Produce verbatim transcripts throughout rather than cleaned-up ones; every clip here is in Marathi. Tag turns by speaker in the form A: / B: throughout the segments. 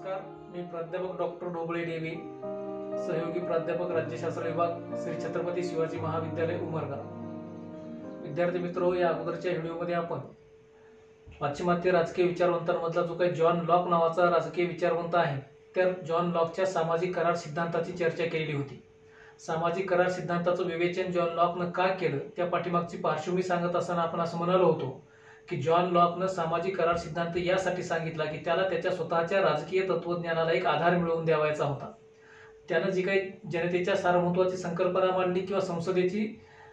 A: नमस्कार, मी प्राध्यापक डॉक्टर ढोबळे डेवी, सहयोगी प्राध्यापक राज्यशास्त्र विभाग, श्री छत्रपती शिवाजी महाविद्यालय उमरगा. विद्यार्थी मित्रो, या अगोदरच्या व्हिडिओमध्ये आपण पाश्चिमात्य राजकीय विचारवंतांमधला जो काही जॉन लॉक नावाचा राजकीय विचारवंत आहे, त्या जॉन लॉकच्या सामाजिक करार सिद्धांताची चर्चा केलेली होती. सामाजिक करार सिद्धांताचं विवेचन जॉन लॉकनं का केलं, त्या पाठीमागची पार्श्वभूमी सांगत असताना आपण असं म्हणालो होतो की जॉन लॉकनं सामाजिक करार सिद्धांत यासाठी सांगितला की त्याला त्याच्या स्वतःच्या राजकीय तत्वज्ञानाला एक आधार मिळवून द्यावायचा होता. त्यानं जी काही जनतेच्या सार्वभौमत्वाची संकल्पना मांडली किंवा संसदेची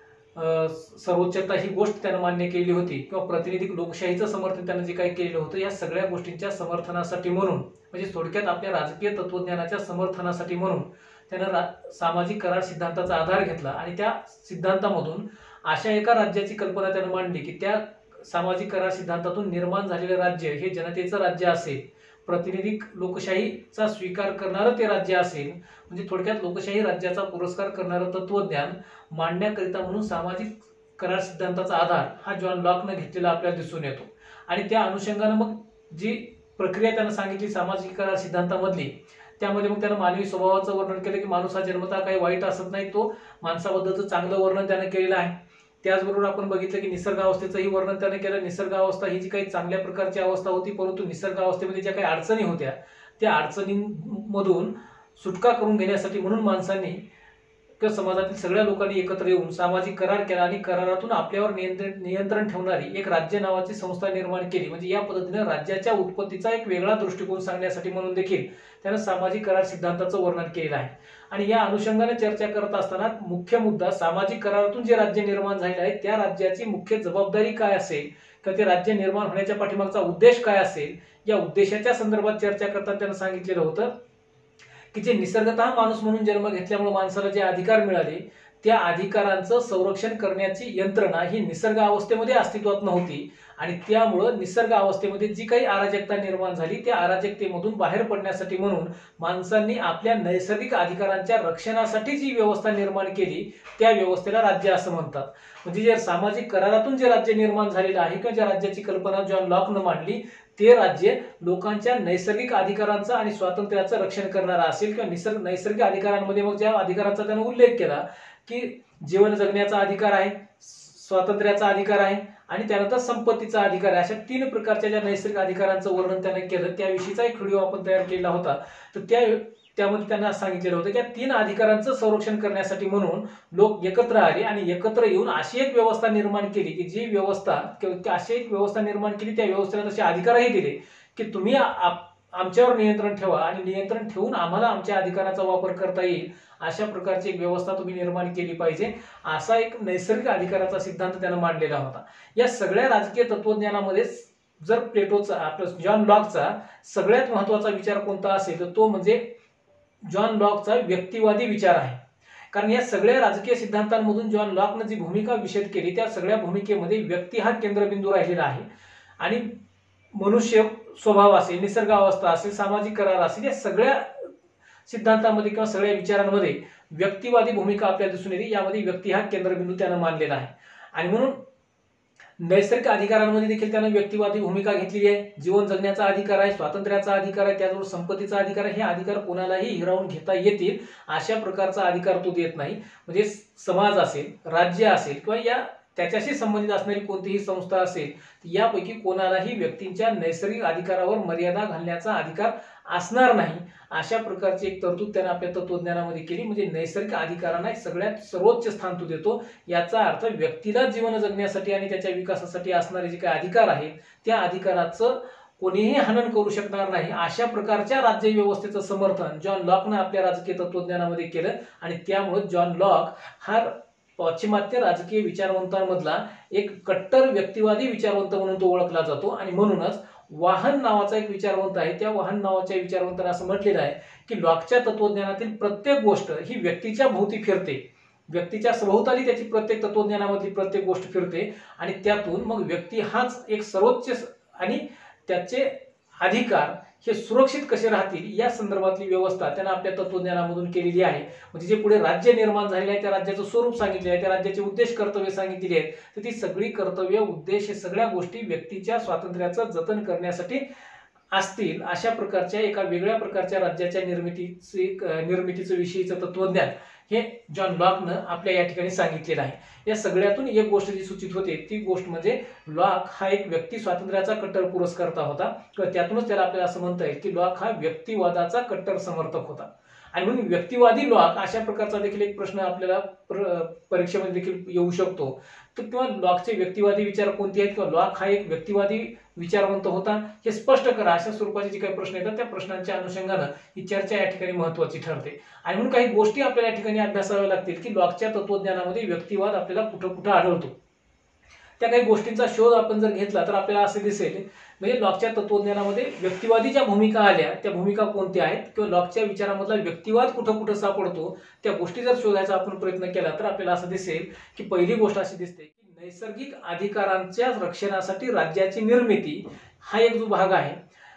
A: सर्वोच्चता ही गोष्ट त्यानं मान्य केली होती किंवा प्रातिनिधिक लोकशाहीचं समर्थन त्यानं जे काही केलं होतं, या सगळ्या गोष्टींच्या समर्थनासाठी म्हणून, म्हणजे थोडक्यात आपल्या राजकीय तत्वज्ञानाच्या समर्थनासाठी म्हणून त्यानं सामाजिक करार सिद्धांताचा आधार घेतला आणि त्या सिद्धांतामधून अशा एका राज्याची कल्पना त्यानं मांडली की त्या सामाजिक करार सिद्धांतातून निर्माण झालेले राज्य हे जनतेचं राज्य असेल, प्रातिनिधिक लोकशाहीचा स्वीकार करणारं ते राज्य असेल. म्हणजे थोडक्यात लोकशाही राज्याचा पुरस्कार करणारं तत्वज्ञान मांडण्याकरिता म्हणून सामाजिक करार सिद्धांताचा आधार हा जॉन लॉकनं घेतलेला आपल्याला दिसून येतो. आणि त्या अनुषंगानं मग जी प्रक्रिया त्यानं सांगितली सामाजिक करार सिद्धांतामधली, त्यामध्ये मग त्यानं मानवी स्वभावाचं वर्णन केलं की माणूस हा जन्मतः काही वाईट असत नाही, तो माणसाबद्दलचं चांगलं वर्णन त्यानं केलेलं आहे. त्याचबरोबर आपण बघितलं की निसर्गावस्थेचंही वर्णन त्याने केलं. निसर्गावस्था ही जी काही चांगल्या प्रकारची अवस्था होती, परंतु निसर्गावस्थेमध्ये ज्या काही अडचणी होत्या त्या अडचणींमधून सुटका करून घेण्यासाठी म्हणून माणसांनी किंवा समाजातील सगळ्या लोकांनी एकत्र येऊन सामाजिक करार केला आणि करारातून आपल्यावर नियंत्रण नियंत्रण ठेवणारी एक राज्य नावाची संस्था निर्माण केली. म्हणजे या पद्धतीने राज्याच्या उत्पत्तीचा एक वेगळा दृष्टिकोन सांगण्यासाठी म्हणून देखील त्यानं सामाजिक करार सिद्धांताचं वर्णन केलेलं आहे. आणि या अनुषंगाने चर्चा करत असताना मुख्य मुद्दा सामाजिक करारातून जे राज्य निर्माण झाले आहे त्या राज्याची मुख्य जबाबदारी काय असेल किंवा ते राज्य निर्माण होण्याच्या पाठीमागचा उद्देश काय असेल, या उद्देशाच्या संदर्भात चर्चा करताना त्यानं सांगितलेलं होतं की जे निसर्गतः माणूस म्हणून जन्म घेतल्यामुळे माणसाला जे अधिकार मिळाले त्या अधिकारांचं संरक्षण करण्याची यंत्रणा ही निसर्ग अवस्थेमध्ये अस्तित्वात नव्हती. आणि त्यामुळं निसर्ग अवस्थेमध्ये जी काही अराजकता निर्माण झाली त्या अराजकतेमधून बाहेर पडण्यासाठी म्हणून माणसांनी आपल्या नैसर्गिक अधिकारांच्या रक्षणासाठी जी व्यवस्था निर्माण केली त्या व्यवस्थेला राज्य असं म्हणतात. म्हणजे जे सामाजिक करारातून जे राज्य निर्माण झालेलं आहे किंवा ज्या राज्याची कल्पना जॉन लॉकनं मांडली ते राज्य लोकांच्या नैसर्गिक अधिकारांचं आणि स्वातंत्र्याचं रक्षण करणारा असेल किंवा निसर्ग नैसर्गिक अधिकारांमध्ये मग ज्या अधिकारांचा त्यानं उल्लेख केला की जीवन जगण्याचा अधिकार आहे, स्वातंत्र्याचा अधिकार आहे आणि त्यानंतर संपत्तीचा अधिकार आहे, अशा तीन प्रकारच्या ज्या नैसर्गिक अधिकारांचं वर्णन त्यानं केलं त्याविषयीचा एक व्हिडिओ आपण तयार केला होता. तर त्या त्यामध्ये त्यांना सांगितलेलं होतं की या तीन अधिकारांचं संरक्षण करण्यासाठी म्हणून लोक एकत्र आले आणि एकत्र येऊन अशी एक व्यवस्था निर्माण केली की जी व्यवस्था किंवा अशी एक व्यवस्था निर्माण केली, त्या व्यवस्थेला तसे अधिकारही दिले की तुम्ही आमच्यावर नियंत्रण ठेवा आणि नियंत्रण ठेवून आम्हाला आमच्या अधिकाराचा वापर करता येईल अशा प्रकारची एक व्यवस्था तुम्ही निर्माण केली पाहिजे, असा एक नैसर्गिक अधिकाराचा सिद्धांत त्यानं मांडलेला होता. या सगळ्या राजकीय तत्वज्ञानामध्ये जर प्लेटोचा आपला जॉन लॉकचा सगळ्यात महत्वाचा विचार कोणता असेल तर तो म्हणजे जॉन लॉकचा व्यक्तिवादी विचार आहे. कारण या सगळ्या राजकीय सिद्धांतांमधून जॉन लॉकनं जी भूमिका विशद केली त्या सगळ्या भूमिकेमध्ये व्यक्ती हा केंद्रबिंदू राहिलेला आहे. आणि मनुष्य स्वभाव असेल, निसर्ग अवस्था असेल, सामाजिक करार असेल, या सगळ्या सिद्धांतामध्ये किंवा सगळ्या विचारांमध्ये व्यक्तिवादी भूमिका आपल्याला दिसून येते. यामध्ये व्यक्ती हा केंद्रबिंदू त्यानं मानलेला आहे. आणि म्हणून नैसर्गिक अधिकारांमध्ये देखील त्यानं व्यक्तिवादी भूमिका घेतलेली आहे. जीवन जगण्याचा अधिकार आहे, स्वातंत्र्याचा अधिकार आहे, त्याचबरोबर संपत्तीचा अधिकार आहे. हे अधिकार कोणालाही हिरावून घेता येतील अशा प्रकारचा अधिकार तो देत नाही. म्हणजे समाज असेल, राज्य असेल किंवा या त्याच्याशी संबंधित असणारी कोणतीही संस्था असेल यापैकी कोणालाही व्यक्तींच्या नैसर्गिक अधिकारावर मर्यादा घालण्याचा अधिकार असणार नाही, अशा प्रकारची एक तरतूद त्यानं आपल्या तत्वज्ञानामध्ये केली. म्हणजे नैसर्गिक अधिकारांना एक सगळ्यात सर्वोच्च स्थान तो देतो. याचा अर्थ व्यक्तीला जीवन जगण्यासाठी आणि त्याच्या विकासासाठी असणारे जे काही अधिकार आहेत त्या अधिकाराचं कोणीही हनन करू शकणार नाही, अशा प्रकारच्या राज्य व्यवस्थेचं समर्थन जॉन लॉकनं आपल्या राजकीय तत्वज्ञानामध्ये केलं. आणि त्यामुळे जॉन लॉक हा पाश्चिमात्य राजकीय विचारवंतांमधला एक कट्टर व्यक्तिवादी विचारवंत म्हणून तो ओळखला जातो. आणि म्हणूनच वाहन नावाचा एक विचारवंत आहे, त्या वाहन नावाच्या विचारवंतांना असं म्हटलेलं आहे की लॉकच्या तत्वज्ञानातील प्रत्येक गोष्ट ही व्यक्तीच्या भोवती फिरते, व्यक्तीच्या सभोवताली त्याची प्रत्येक तत्वज्ञानामधली प्रत्येक गोष्ट फिरते आणि त्यातून मग व्यक्ती हाच एक सर्वोच्च आणि त्याचे अधिकार हे सुरक्षित कसे राहतील या संदर्भातली व्यवस्था त्यानं आपल्या तत्वज्ञानामधून केलेली आहे. म्हणजे जे पुढे राज्य निर्माण झालेले आहे त्या राज्याचं स्वरूप सांगितले आहे, त्या राज्याचे उद्देश कर्तव्य सांगितलेली आहेत. तर ती सगळी कर्तव्य उद्देश हे सगळ्या गोष्टी व्यक्तीच्या स्वातंत्र्याचं जतन करण्यासाठी असतील अशा प्रकारच्या एका वेगळ्या प्रकारच्या राज्याच्या निर्मितीचे निर्मितीचं विषयीचं तत्वज्ञान हे जॉन लॉकनं आपल्या या ठिकाणी सांगितलेलं आहे। या सगळ्यातून एक गोष्ट जी सूचित होते ती गोष्ट म्हणजे लॉक हा एक व्यक्ती स्वातंत्र्याचा कट्टर पुरस्कर्ता होता किंवा त्यातूनच त्याला आपल्याला असं म्हणता येईल की लॉक हा व्यक्तिवादाचा कट्टर समर्थक होता। आणि म्हणून व्यक्तिवादी लॉक अशा प्रकारचा देखील एक प्रश्न आपल्याला परीक्षेमध्ये देखील येऊ शकतो। तर किंवा लॉकचे व्यक्तिवादी विचार कोणते आहेत किंवा लॉक हा एक व्यक्तिवादी विचारवंत होता हे स्पष्ट करा अशा स्वरूपाचे जे काही प्रश्न येतात त्या प्रश्नांच्या अनुषंगाने ही चर्चा या ठिकाणी महत्त्वाची ठरते। आणि म्हणून काही गोष्टी आपल्याला या ठिकाणी अभ्यासाव्या लागतील की लॉकच्या तत्वज्ञानामध्ये व्यक्तिवाद आपल्याला कुठं कुठं आढळतो। त्या काही गोष्टींचा शोध आपण जर घेतला तर आपल्याला असे दिसेल म्हणजे लॉकच्या तत्वज्ञानामध्ये व्यक्तिवादी ज्या भूमिका आल्या त्या भूमिका कोणत्या आहेत किंवा लॉकच्या विचारामधला व्यक्तिवाद कुठं कुठं सापडतो त्या गोष्टी जर शोधायचा आपण प्रयत्न केला तर आपल्याला असं दिसेल की पहिली गोष्ट अशी दिसते की नैसर्गिक अधिकारांच्या रक्षणासाठी राज्याची निर्मिती हा एक जो भाग आहे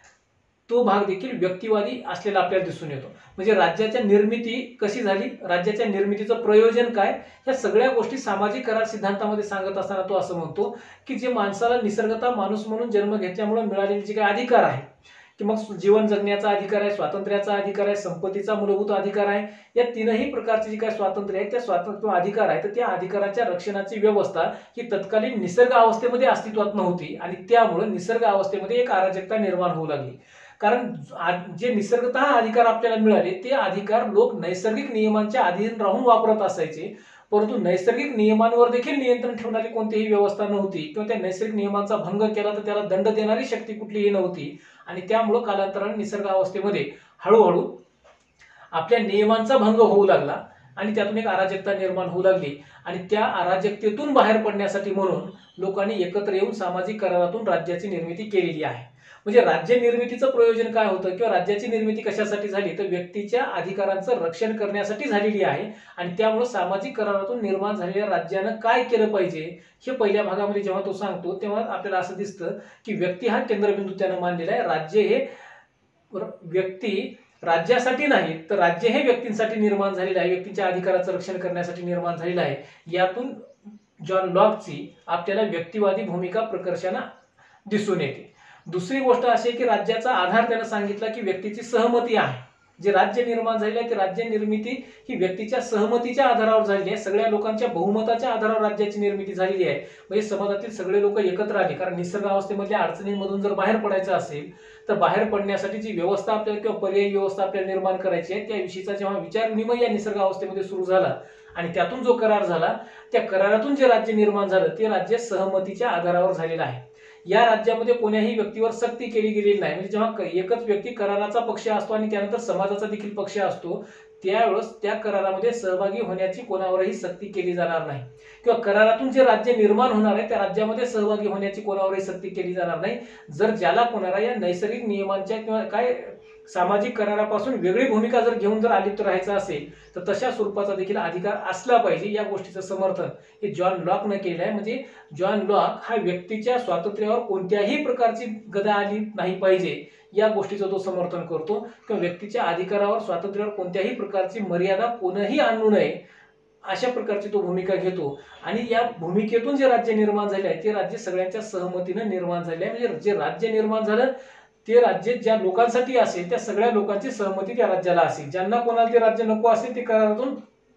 A: तो भाग देखील व्यक्तिवादी असलेला आपल्याला दिसून येतो। म्हणजे राज्याच्या निर्मिती कशी झाली, राज्याच्या निर्मितीचं प्रयोजन काय, या सगळ्या गोष्टी सामाजिक करार सिद्धांतामध्ये सांगत असताना तो असं म्हणतो की जे माणसाला निसर्गतः माणूस म्हणून जन्म घेतल्यामुळे मिळालेले जे काही अधिकार आहे की मग जीवन जगण्याचा अधिकार आहे, स्वातंत्र्याचा अधिकार आहे, संपत्तीचा मूलभूत अधिकार आहे, या तीनही प्रकारचे जे काही स्वातंत्र्य आहे त्या स्वातंत्र्य अधिकार आहे तर त्या अधिकाराच्या रक्षणाची व्यवस्था ही तत्कालीन निसर्ग अवस्थेमध्ये अस्तित्वात नव्हती आणि त्यामुळे निसर्ग अवस्थेमध्ये एक अराजकता निर्माण होऊ लागली। कारण जे निसर्गतः अधिकार आपल्याला मिळाले ते अधिकार लोक नैसर्गिक नियमांच्या अधीन राहून वापरत असायचे, परंतु नैसर्गिक नियमांवर देखील नियंत्रण ठेवणारी कोणतीही व्यवस्था नव्हती किंवा त्या नैसर्गिक नियमांचा भंग केला तर त्याला दंड देणारी शक्ती कुठलीही नव्हती। आणि त्यामुळे कालांतराने निसर्ग अवस्थेमध्ये हळूहळू आपल्या नियमांचा भंग होऊ लागला आणि त्यातून एक अराजकता निर्माण होऊ लागली आणि त्या अराजकतेतून बाहेर पडण्यासाठी म्हणून लोकांनी एकत्र येऊन सामाजिक करारातून राज्याची निर्मिती केलेली आहे। म्हणजे राज्य निर्मितीचं प्रयोजन काय होतं किंवा राज्याची निर्मिती कशासाठी झाली तर व्यक्तीच्या अधिकारांचं रक्षण करण्यासाठी झालेली आहे आणि त्यामुळे सामाजिक करारातून निर्माण झालेल्या राज्यानं काय केलं पाहिजे हे पहिल्या भागामध्ये जेव्हा तो सांगतो तेव्हा आपल्याला असं दिसतं की व्यक्ती हा केंद्रबिंदू त्यानं मानलेला आहे। राज्य हे व्यक्ती राज्यासाठी नाही तर राज्य हे व्यक्तींसाठी निर्माण झालेलं आहे, व्यक्तीच्या अधिकाराचं रक्षण करण्यासाठी निर्माण झालेलं आहे। यातून जॉन लॉकची आपल्याला व्यक्तिवादी भूमिका प्रकर्षाने दिसून येते। दुसरी गोष्ट अशी आहे की राज्याचा आधार त्यानं सांगितला की व्यक्तीची सहमती आहे। जे राज्य निर्माण झालेलं आहे ते राज्य निर्मिती ही व्यक्तीच्या सहमतीच्या आधारावर झालेली आहे, सगळ्या लोकांच्या बहुमताच्या आधारावर राज्याची निर्मिती झालेली आहे। म्हणजे समाजातील सगळे लोक एकत्र आले, कारण निसर्ग अवस्थेमधल्या अडचणींमधून जर बाहेर पडायचं असेल तर बाहेर पडण्यासाठी जी व्यवस्था आपल्याला किंवा पर्यायी व्यवस्था आपल्याला निर्माण करायची आहे त्याविषयीचा जेव्हा विचार विनिमय या निसर्ग अवस्थेमध्ये सुरू झाला आणि त्यातून जो करार झाला त्या करारातून जे राज्य निर्माण झालं ते राज्य सहमतीच्या आधारावर झालेलं आहे। या राज्यामध्ये कोण्याही व्यक्तीवर सक्ती केली गेलेली नाही। म्हणजे जेव्हा एकच व्यक्ती कराराचा पक्ष असतो आणि त्यानंतर समाजाचा देखील पक्ष असतो त्यावेळेस त्या करारामध्ये सहभागी होण्याची कोणावरही सक्ती केली जाणार नाही किंवा करारातून जे राज्य निर्माण होणार आहे त्या राज्यामध्ये सहभागी होण्याची कोणावरही सक्ती केली जाणार नाही। जर ज्याला कोणाला या नैसर्गिक नियमांच्या किंवा काय सामाजिक करारापासून वेगळी भूमिका जर घेऊन जर आलिप्त राहायचं असेल तर तशा स्वरूपाचा देखील अधिकार असला पाहिजे, या गोष्टीचं समर्थन हे जॉन लॉकने केलेलं आहे। म्हणजे जॉन लॉक हा व्यक्तीच्या स्वातंत्र्यावर कोणत्याही प्रकारची गदा आली नाही पाहिजे या गोष्टीचं तो समर्थन करतो किंवा व्यक्तीच्या अधिकारावर स्वातंत्र्यावर कोणत्याही प्रकारची मर्यादा कोणीही आणू नये अशा प्रकारची तो भूमिका घेतो। आणि या भूमिकेतून जे राज्य निर्माण झाले आहे ते राज्य सगळ्यांच्या सहमतीने निर्माण झाले आहे। म्हणजे जे राज्य निर्माण झालं ते राज्य ज्या लोकांसाठी असेल त्या सगळ्या लोकांची सहमती त्या राज्याला असेल, ज्यांना कोणाला ते राज्य नको असेल ते करारातून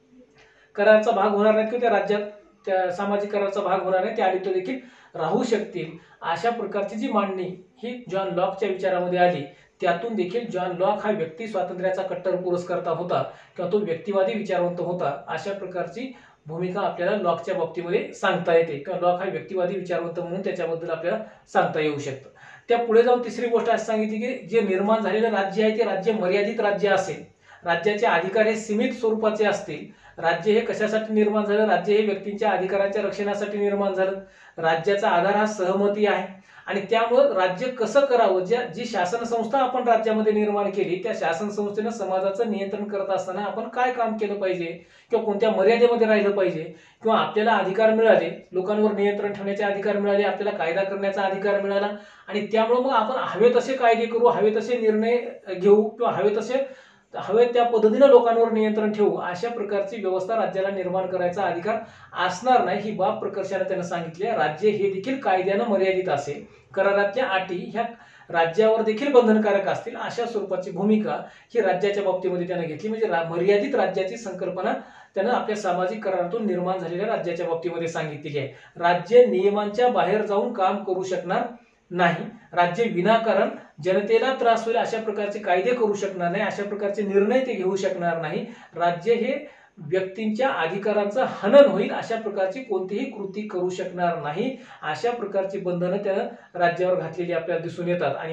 A: कराराचा भाग होणार नाही किंवा त्या राज्यात त्या सामाजिक कराराचा भाग होणार नाही, ते आलिप्त देखील राहू शकतील। अशा प्रकारची जी मांडणी ही जॉन लॉकच्या विचारामध्ये आली त्यातून देखील जॉन लॉक हा व्यक्ती स्वातंत्र्याचा कट्टर पुरस्कर्ता होता किंवा तो व्यक्तिवादी विचारवंत होता अशा प्रकारची भूमिका आपल्याला लॉकच्या बाबतीमध्ये सांगता येते किंवा लॉक हा व्यक्तिवादी विचारवंत म्हणून त्याच्याबद्दल आपल्याला सांगता येऊ शकतं। त्या पुढे जाऊन तिसरी गोष्ट अशी सांगितली की जे निर्माण झालेलं राज्य आहे ते राज्य मर्यादित राज्य असेल, राज्याचे अधिकार हे सीमित स्वरूपाचे असतील। राज्य हे कशासाठी निर्माण झालं, राज्य हे व्यक्तींच्या अधिकारांच्या रक्षणासाठी निर्माण झालं। राज्याचा आधार हा सहमती आहे आणि त्यामुळे राज्य कसं करावं, ज्या जी शासन संस्था आपण राज्यामध्ये निर्माण केली त्या शासन संस्थेनं समाजाचं नियंत्रण करत असताना आपण काय काम केलं पाहिजे किंवा कोणत्या मर्यादेमध्ये राहिलं पाहिजे किंवा आपल्याला अधिकार मिळाले, लोकांवर नियंत्रण ठेवण्याचे अधिकार मिळाले, आपल्याला कायदा करण्याचा अधिकार मिळाला आणि त्यामुळे मग आपण हवे तसे कायदे करू, हवे तसे निर्णय घेऊ किंवा हवे तसे हवे त्या पद्धतीने लोकांवर नियंत्रण ठेवू अशा प्रकारची व्यवस्था राज्याला निर्माण करायचा अधिकार असणार नाही ही बाब प्रकर्षाने त्यानं सांगितली आहे। राज्य हे देखील कायद्याने मर्यादित असेल, करारातल्या अटी ह्या राज्यावर देखील बंधनकारक असतील अशा स्वरूपाची भूमिका ही राज्याच्या बाबतीमध्ये त्याने घेतली. म्हणजे मर्यादित राज्याची संकल्पना त्यानं आपल्या सामाजिक करारातून निर्माण झालेल्या राज्याच्या बाबतीमध्ये सांगितलेली आहे. राज्य नियमांच्या बाहेर जाऊन काम करू शकणार नाही. राज्य विनाकारण जनतेला त्रास होईल अशा प्रकारचे कायदे करू शकणार नाही, अशा प्रकारचे निर्णय ते घेऊ शकणार नाही. राज्य हे व्यक्तींच्या अधिकारांचं हनन होईल अशा प्रकारची कोणतीही कृती करू शकणार नाही. अशा प्रकारची बंधनं त्यानं राज्यावर घातलेली आपल्याला दिसून येतात. आणि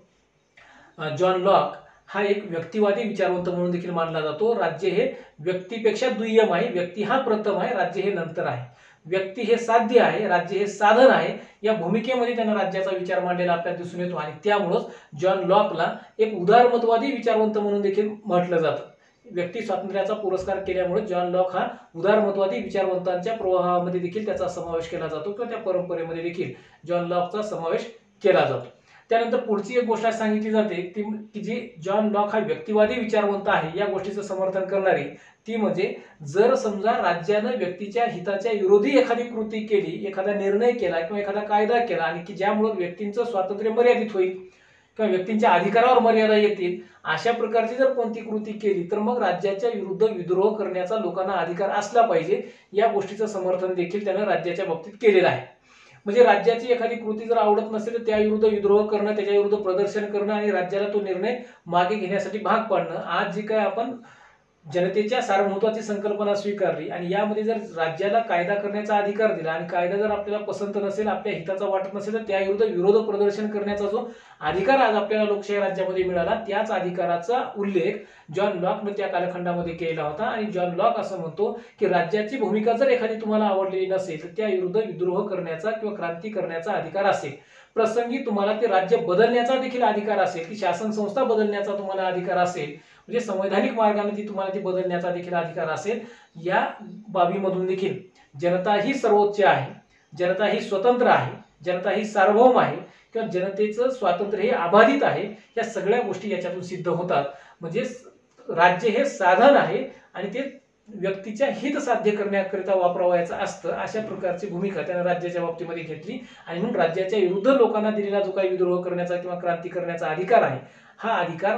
A: म्हणून जॉन लॉक हा एक व्यक्तिवादी विचारवंत म्हणून देखील मानला जातो. राज्य हे व्यक्तीपेक्षा दुय्यम आहे, व्यक्ती हा प्रथम आहे, राज्य हे नंतर आहे. व्यक्ती हे साध्य आहे, राज्य हे साधन आहे. या भूमिकेमध्ये त्यानं राज्याचा विचार मांडलेला आपल्याला दिसून येतो. आणि त्यामुळेच जॉन लॉकला एक उदारमतवादी विचारवंत म्हणून देखील म्हटलं जातं. व्यक्ती स्वातंत्र्याचा पुरस्कार केल्यामुळे जॉन लॉक हा उदारमतवादी विचारवंतांच्या प्रवाहामध्ये देखील त्याचा समावेश केला जातो किंवा त्या परंपरेमध्ये देखील जॉन लॉकचा समावेश केला जातो. त्यानंतर पुढची एक गोष्ट सांगितली जाते ती की जी जॉन लॉक हा व्यक्तिवादी विचारवंत आहे या गोष्टीचं समर्थन करणारी ती म्हणजे जर समजा राज्यानं व्यक्तीच्या हिताच्या विरोधी एखादी कृती केली, एखादा निर्णय केला किंवा एखादा कायदा केला आणि की ज्यामुळे व्यक्तींचं स्वातंत्र्य मर्यादित होईल किंवा व्यक्तींच्या अधिकारावर मर्यादा येतील अशा प्रकारची जर कोणती कृती केली तर मग राज्याच्या विरुद्ध विद्रोह करण्याचा लोकांना अधिकार असला पाहिजे. या गोष्टीचं समर्थन देखील त्यानं राज्याच्या बाबतीत केलेलं आहे. म्हणजे राज्याची एखादी कृती जर आवडत नसेल तर त्याविरुद्ध विद्रोह करणं, त्याच्या विरुद्ध प्रदर्शन करणं आणि राज्याला तो निर्णय मागे घेण्यासाठी भाग पाडणं. आज जी काय आपण जनतेच्या सार्वभौमत्वाची संकल्पना स्वीकारली आणि यामध्ये जर राज्याला कायदा करण्याचा अधिकार दिला आणि कायदा जर आपल्याला पसंत नसेल, आपल्या हिताचा वाटत नसेल तर त्याविरुद्ध विरोध प्रदर्शन करण्याचा जो अधिकार आज आपल्याला लोकशाही राज्यामध्ये मिळाला त्याच अधिकाराचा उल्लेख जॉन लॉकने त्या कालखंडामध्ये केला होता. आणि जॉन लॉक असं म्हणतो की राज्याची भूमिका जर एखादी तुम्हाला आवडलेली नसेल तर त्या विरुद्ध विद्रोह करण्याचा किंवा क्रांती करण्याचा अधिकार असेल. प्रसंगी तुम्हाला ते राज्य बदलण्याचा देखील अधिकार असेल, की शासन संस्था बदलण्याचा तुम्हाला अधिकार असेल, म्हणजे संवैधानिक मार्गाने ती तुम्हाला ती बदलण्याचा देखील अधिकार असेल. या बाबीमधून देखील जनता ही सर्वोच्च आहे, जनता ही स्वतंत्र आहे, जनता ही सार्वभौम आहे किंवा जनतेचं स्वातंत्र्य हे अबाधित आहे. या सगळ्या गोष्टी याच्यातून सिद्ध होतात. म्हणजे राज्य हे साधन आहे आणि ते व्यक्तीच्या हित साध्य करण्याकरिता वापरावयाचं असतं. अशा प्रकारची भूमिका त्याने राज्याच्या बाबतीमध्ये घेतली. आणि म्हणून राज्याच्या विरुद्ध लोकांना दिलेला जो काही विद्रोह करण्याचा किंवा क्रांती करण्याचा अधिकार आहे हा अधिकार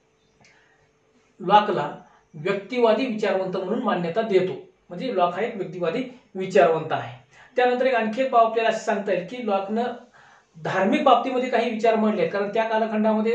A: लॉकला व्यक्तिवादी विचारवंत म्हणून मान्यता देतो. म्हणजे लॉक हा एक व्यक्तिवादी विचारवंत आहे. त्यानंतर एक आणखी एक बाब आपल्याला असं सांगता येईल की लॉकनं धार्मिक बाबतीमध्ये काही विचार मांडले, कारण त्या कालखंडामध्ये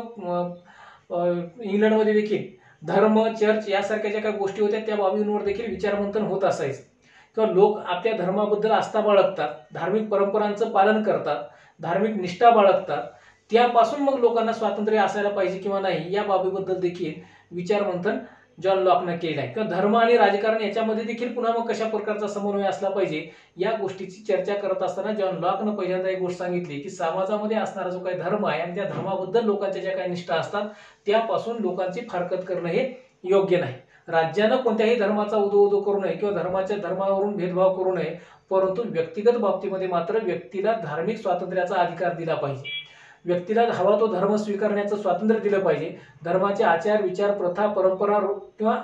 A: इंग्लंडमध्ये देखील धर्म, चर्च यासारख्या ज्या काही गोष्टी होत्या त्या बाबींवर देखील विचारमंथन होत असायचं. किंवा लोक आपल्या धर्माबद्दल आस्था बाळगतात, धार्मिक परंपरांचं पालन करतात, धार्मिक निष्ठा बाळगतात. त्यापासून मग लोकांना स्वातंत्र्य असायला पाहिजे किंवा नाही या बाबीबद्दल देखील विचारमंथन जॉन लॉकने केलं आहे. किंवा धर्म आणि राजकारण याच्यामध्ये देखील पुन्हा मग कशा प्रकारचा समन्वय असला पाहिजे या गोष्टीची चर्चा करत असताना जॉन लॉकने पहिल्यांदा एक गोष्ट सांगितली की समाजामध्ये असणारा जो काही धर्म आहे आणि त्या धर्माबद्दल लोकांच्या ज्या काही निष्ठा असतात त्यापासून लोकांची फारकत करणं हे योग्य नाही. राज्यानं कोणत्याही धर्माचा उदो उदो करू नये किंवा धर्माच्या धर्मावरून भेदभाव करू नये, परंतु व्यक्तिगत बाबतीमध्ये मात्र व्यक्तीला धार्मिक स्वातंत्र्याचा अधिकार दिला पाहिजे. व्यक्तीला हवा तो धर्म स्वीकारण्याचं स्वातंत्र्य दिलं पाहिजे. धर्माचे आचार, विचार, प्रथा, परंपरा किंवा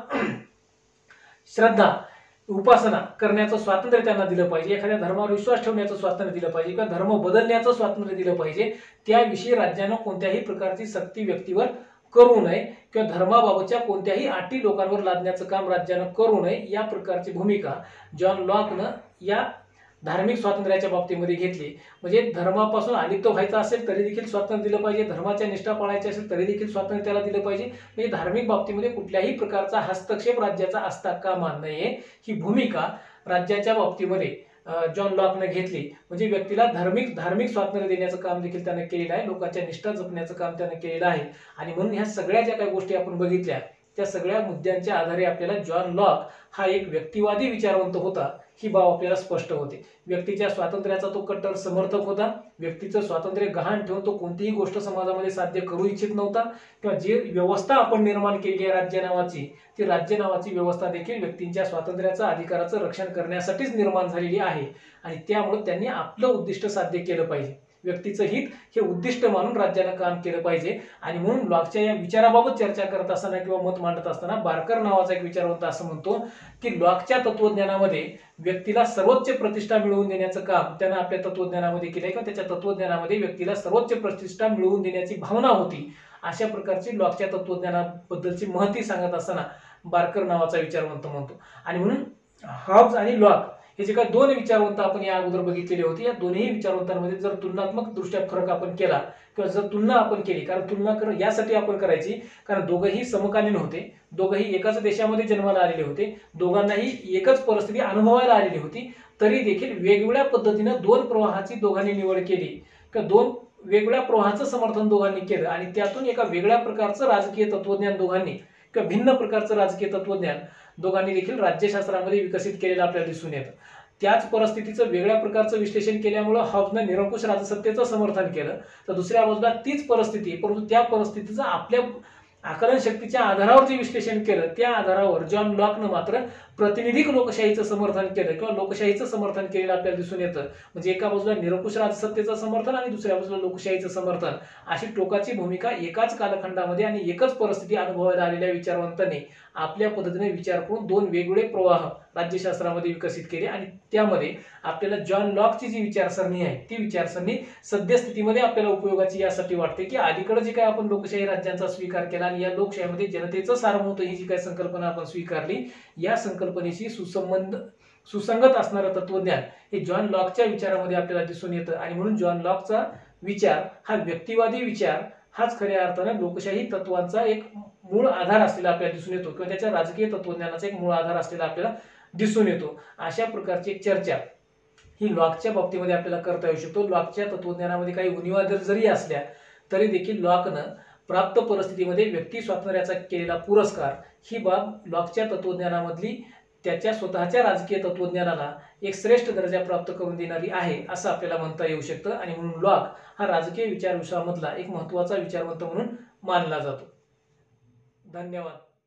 A: श्रद्धा, उपासना करण्याचं स्वातंत्र्य त्यांना दिलं पाहिजे. एखाद्या धर्मावर विश्वास ठेवण्याचं स्वातंत्र्य दिलं पाहिजे किंवा धर्म बदलण्याचं स्वातंत्र्य दिलं पाहिजे. त्याविषयी राज्यानं कोणत्याही प्रकारची सक्ती व्यक्तीवर करू नये किंवा धर्माबाबतच्या कोणत्याही अटी लोकांवर लादण्याचं काम राज्यानं करू नये. या प्रकारची भूमिका जॉन लॉकनं या धार्मिक स्वातंत्र्याच्या बाबतीमध्ये घेतली. म्हणजे धर्मापासून अलिप्त व्हायचं असेल तरी देखील स्वातंत्र्य दिलं पाहिजे, धर्माच्या निष्ठा पाळायची असेल तरी देखील स्वातंत्र्य त्याला दिलं पाहिजे. म्हणजे धार्मिक बाबतीमध्ये कुठल्याही प्रकारचा हस्तक्षेप राज्याचा असता कामा नये ही भूमिका राज्याच्या बाबतीमध्ये जॉन लॉकने घेतली. म्हणजे व्यक्तीला धार्मिक धार्मिक स्वातंत्र्य देण्याचं काम देखील त्याने केलेलं आहे, लोकांच्या निष्ठा जपण्याचं काम त्याने केलेलं आहे. आणि म्हणून ह्या सगळ्या ज्या काही गोष्टी आपण बघितल्या त्या सगळ्या मुद्द्यांच्या आधारे आपल्याला जॉन लॉक हा एक व्यक्तिवादी विचारवंत होता ही बाब आपल्याला स्पष्ट होते. व्यक्तीच्या स्वातंत्र्याचा तो कट्टर समर्थक होता. व्यक्तीचं स्वातंत्र्य गहाण ठेवून तो कोणतीही गोष्ट समाजामध्ये साध्य करू इच्छित नव्हता. किंवा जी व्यवस्था आपण निर्माण केली आहे राज्य नावाची, ती राज्य नावाची व्यवस्था देखील व्यक्तींच्या स्वातंत्र्याचं अधिकाराचं रक्षण करण्यासाठीच निर्माण झालेली आहे. आणि त्यामुळे त्यांनी आपलं उद्दिष्ट साध्य केलं पाहिजे. व्यक्तीचं हित हे उद्दिष्ट मानून राज्यानं काम केलं पाहिजे। आणि म्हणून लॉकच्या या विचाराबाबत चर्चा करत असताना किंवा मत मांडत असताना बारकर नावाचा एक विचारवंत असं म्हणतो की लॉकच्या तत्वज्ञानामध्ये व्यक्तीला सर्वोच्च प्रतिष्ठा मिळवून देण्याचं काम त्यानं आपल्या तत्वज्ञानामध्ये केलंय किंवा त्याच्या तत्वज्ञानामध्ये व्यक्तीला सर्वोच्च प्रतिष्ठा मिळवून देण्याची भावना होती। अशा प्रकारची लॉकच्या तत्वज्ञानाबद्दलची महती सांगत असताना बारकर नावाचा विचारवंत म्हणतो। आणि म्हणून हॉब्स आणि लॉक हे जे काही दोन विचारवंत आपण या अगोदर बघितलेले होते, या दोन्ही विचारवंतांमध्ये जर तुलनात्मक दृष्ट्या फरक आपण केला किंवा जर तुलना आपण केली, कारण तुलना कर यासाठी आपण करायची कारण दोघंही समकालीन होते, दोघंही एकाच देशामध्ये जन्माला आलेले होते, दोघांनाही एकच परिस्थिती अनुभवायला आलेली होती, तरी देखील वेगवेगळ्या पद्धतीने दोन प्रवाहाची दोघांनी निवड केली किंवा दोन वेगवेगळ्या प्रवाहाचं समर्थन दोघांनी केलं आणि त्यातून एका वेगळ्या प्रकारचं राजकीय तत्वज्ञान दोघांनी किंवा भिन्न प्रकारचं राजकीय तत्वज्ञान दोघांनी देखील राज्यशास्त्रामध्ये विकसित केलेलं आपल्याला दिसून येतं। त्याच परिस्थितीचं वेगळ्या प्रकारचं विश्लेषण केल्यामुळे हॉब्सने निरंकुश राजसत्तेचं समर्थन केलं, तर दुसऱ्या बाजूला तीच परिस्थिती परंतु त्या परिस्थितीचं आपल्या आकलन शक्तीच्या आधारावर जे विश्लेषण केलं त्या आधारावर जॉन लॉकनं मात्र प्रतिनिधिक लोकशाहीचं समर्थन केलं किंवा लोकशाहीचं समर्थन केलेलं आपल्याला दिसून येतं। म्हणजे एका बाजूला निरंकुश राजसत्तेचं समर्थन आणि दुसऱ्या बाजूला लोकशाहीचं समर्थन अशी टोकाची भूमिका एकाच कालखंडामध्ये आणि एकच परिस्थिती अनुभवायला आलेल्या विचारवंतांनी आपल्या पद्धतीने विचार करून दोन वेगवेगळे प्रवाह राज्यशास्त्रामध्ये विकसित केले आणि त्यामध्ये आपल्याला जॉन लॉकची जी विचारसरणी आहे ती विचारसरणी सद्यस्थितीमध्ये आपल्याला उपयोगाची यासाठी वाटते की अलीकडे जे काय आपण लोकशाही राज्यांचा स्वीकार केला आणि या लोकशाहीमध्ये जनतेचं सार्वभौमत्व ही जी काही संकल्पना आपण स्वीकारली, या संकल्पनेशी सुसंबंध सुसंगत असणारं तत्वज्ञान हे जॉन लॉकच्या विचारामध्ये आपल्याला दिसून येतं। आणि म्हणून जॉन लॉकचा विचार हा व्यक्तिवादी विचार हाच खऱ्या अर्थाने लोकशाही तत्वांचा एक मूळ आधार असलेला आपल्याला दिसून येतो किंवा त्याच्या राजकीय तत्वज्ञानाचा एक मूळ आधार असलेला आपल्याला दिसून येतो। अशा प्रकारची एक चर्चा ही लॉकच्या बाबतीमध्ये आपल्याला करता येऊ शकतो। लॉकच्या तत्वज्ञानामध्ये काही उणिवा जरी असल्या तरी देखील लॉकनं प्राप्त परिस्थितीमध्ये व्यक्ती स्वातंत्र्याचा केलेला पुरस्कार ही बाब लॉकच्या तत्वज्ञानामधली त्याच्या स्वतःच्या राजकीय तत्वज्ञानाला एक श्रेष्ठ दर्जा प्राप्त करून देणारी आहे असं आपल्याला म्हणता येऊ शकतं। आणि म्हणून लॉक हा राजकीय विचार विश्वामधला एक महत्त्वाचा विचारवंत म्हणून मानला जातो। धन्यवाद।